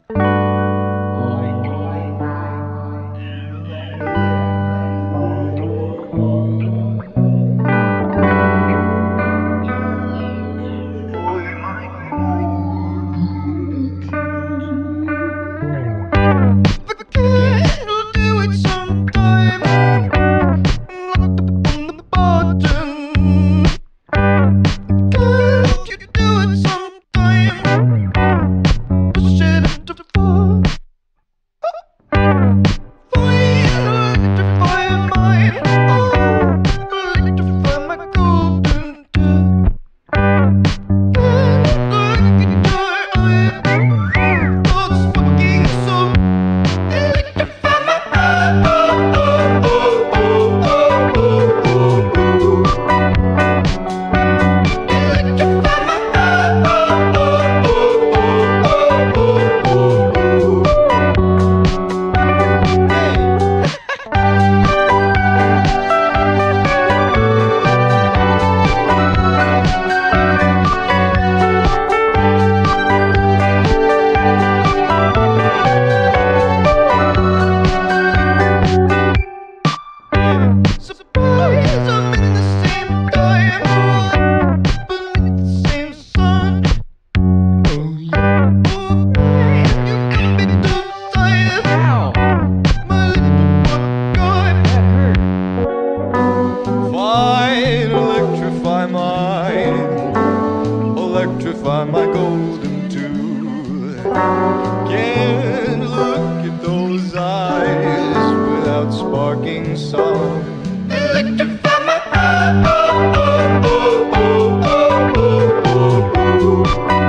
Electrify my golden tooth. Can't look at those eyes without sparking song. Electrify my heart. Oh, oh, oh, oh, oh, oh, oh,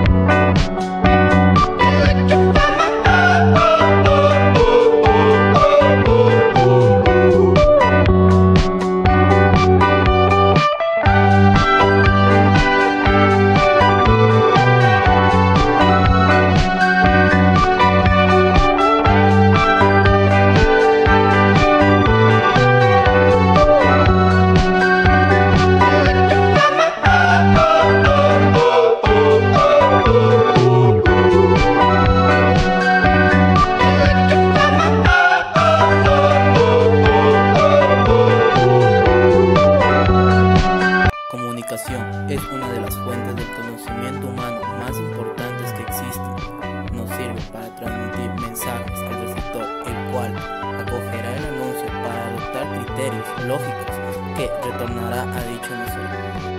oh. Electrify my heart. Oh, oh, oh, oh, oh, oh, oh, oh. Comunicación es una de las fuentes del conocimiento humano más importantes que existen. Nos sirve para transmitir mensajes al receptor, el cual acogerá el anuncio para adoptar criterios lógicos que retornará a dicho emisor.